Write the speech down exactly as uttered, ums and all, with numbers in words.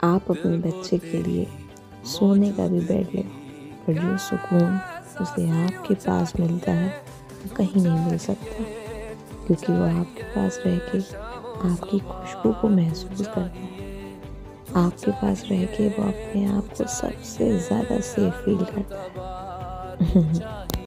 आप अपने बच्चे के लिए सोने का भी बेड ले, पर जो सुकून उसे आपके पास मिलता है वो कहीं नहीं मिल सकता, क्योंकि वो आपके पास रह के आपकी खुशबू को महसूस करता है। आपके पास रह के वो अपने आप को सबसे ज़्यादा सेफ फील करता है।